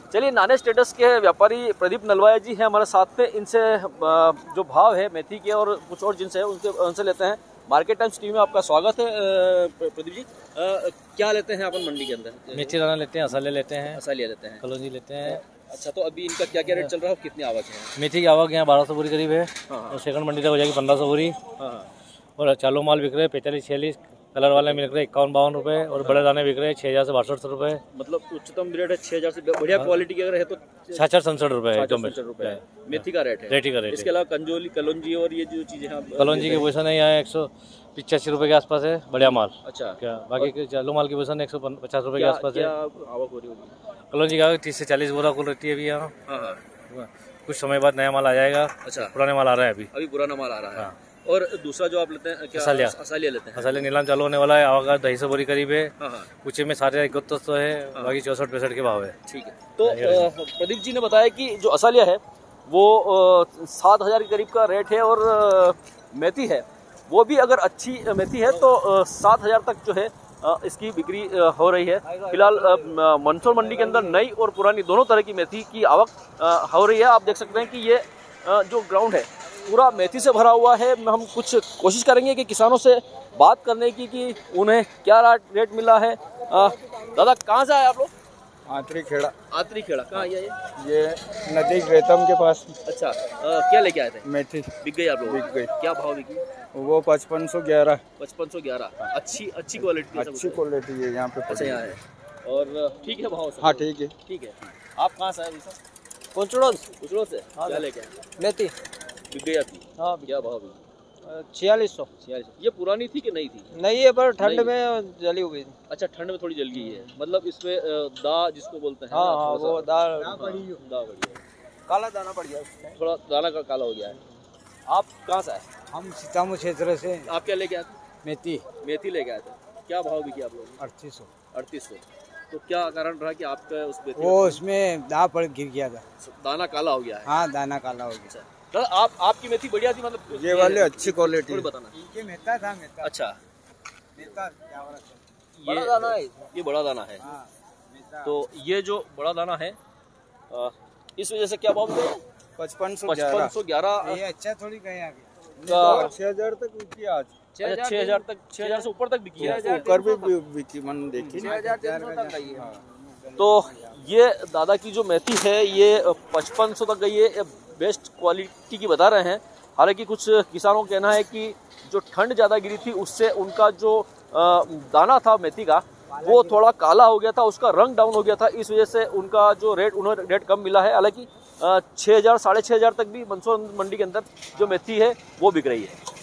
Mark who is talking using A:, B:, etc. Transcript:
A: चलिए, नाने स्टेटस के व्यापारी प्रदीप नलवाया जी हैं हमारे साथ में। इनसे जो भाव है मेथी के और कुछ और जिनसे है उनसे लेते हैं। मार्केट टाइम्स टीवी में आपका स्वागत है। प्रदीप जी, क्या लेते हैं अपन मंडी के अंदर?
B: मेथी दाना लेते हैं, असाले लेते हैं,
A: असालिया लेते हैं,
B: कलौंजी लेते हैं।
A: अच्छा, तो अभी इनका क्या क्या रेट चल रहा है, कितनी आवक है?
B: मेथी की आवक यहाँ 1200 बोरी करीब है। और सेकंड मंडी तक हो जाएगी 1500 बोरी। और चालू माल बिक रहे हैं 45-46, कलर वाले मिल रहे हैं 51-52 रुपये, और बड़े दाने बिक रहे हैं 6000 से 6200 रुपये।
A: मतलब उच्चतम रेट है 6000 से, बढ़िया क्वालिटी की अगर है तो
B: 66-67 रुपये है
A: मेथी का रेट है।
B: रेटी का रेट।
A: इसके अलावा कलौंजी और ये जो चीजें हैं,
B: कलौंजी की पोजीशन है यहाँ 185 रुपये के आसपास है, बढ़िया माल।
A: अच्छा,
B: क्या बाकी चालू माल की पोजीशन 150 रुपये के आसपास है।
A: आवक हो रही होगी
B: कलौंजी की आवक 30 से 40 बोरा कुल रहती है अभी यहाँ। कुछ समय बाद नया माल आ जाएगा।
A: अच्छा,
B: पुराने माल आ रहा है अभी
A: पुराना माल आ रहा है। और दूसरा जो आप लेते हैं क्या? असालिया लेते हैं।
B: असालिया नीलाम चालू होने वाला है, आवक 250 बोरी करीब है। कुछ में 7100 है, बाकी 64-65 के भाव है। ठीक है, तो
A: प्रदीप जी ने बताया कि जो असालिया है वो 7000 के करीब का रेट है, और मेथी है वो भी अगर अच्छी मेथी है तो 7000 तक जो है इसकी बिक्री हो रही है। फिलहाल मंदसौर मंडी के अंदर नई और पुरानी दोनों तरह की मेथी की आवक हो रही है। आप देख सकते हैं कि ये जो ग्राउंड है पूरा मेथी से भरा हुआ है। हम कुछ कोशिश करेंगे कि किसानों से बात करने की कि उन्हें क्या रेट मिला है। दादा, कहाँ से आए आप लोग?
C: आतरी खेड़ा।
A: आतरी खेड़ा कहाँ है
C: ये नदी रेतम के पास।
A: अच्छा, क्या लेके आए थे?
C: मेथी
A: बिक गई आप लोग?
C: बिक गई।
A: क्या भाव बिकी?
C: वो 5511।
A: 5511। अच्छी क्वालिटी?
C: अच्छी क्वालिटी है यहाँ पे।
A: अच्छा, यहाँ है और ठीक है भाव?
C: हाँ, ठीक है।
A: ठीक है। आप कहाँ से आए?
D: कुचड़ों
A: से। क्या लेके आए?
D: मेथी
A: बिक गई आपकी? हाँ। क्या भाव बिकी?
D: 4600।
A: ये पुरानी थी कि नई थी?
D: नहीं है, पर ठंड में जली हुई।
A: अच्छा, ठंड में थोड़ी जल गई है, मतलब इसमें दा जिसको बोलते हैं।
D: हाँ, वो दाल
A: बढ़ी है,
D: काला दाना पड़ गया,
A: थोड़ा दाना का काला हो गया है। आप कहाँ से आए?
D: हम सीतामऊ क्षेत्र से।
A: आप क्या लेके आए थे?
D: मेथी
A: लेके आए थे। क्या भाव बिकी आप लोग?
D: 3800।
A: तो क्या कारण रहा कि आपका
D: वो उसमें गिर गया था,
A: दाना काला हो गया है?
D: हाँ, दाना काला हो गया।
A: तो आपकी मेथी बढ़िया थी, मतलब
C: ये वाले अच्छी क्वालिटी
A: बताना।
D: ये मेथा था।
A: अच्छा,
D: बड़ा दाना है।
A: ये बड़ा दाना है। तो ये जो बड़ा दाना है इस वजह से क्या भाव है?
C: 5511।
D: ये अच्छा थोड़ी गए आगे।
C: 6000 तक बिकी आज।
A: 6000 तक, 6000 से ऊपर तक बिकी है।
C: ऊपर भी बिकी, मन देखी।
D: 6300 तक गई है।
A: तो ये दादा की जो मेथी है ये 5500 तक गई है। बेस्ट क्वालिटी की बता रहे हैं। हालांकि कुछ किसानों का कहना है कि जो ठंड ज़्यादा गिरी थी उससे उनका जो दाना था मेथी का वो थोड़ा काला हो गया था, उसका रंग डाउन हो गया था, इस वजह से उनका जो उन्हें रेट कम मिला है। हालांकि 6000 6500 तक भी मंदसौर मंडी के अंदर जो मेथी है वो बिक रही है।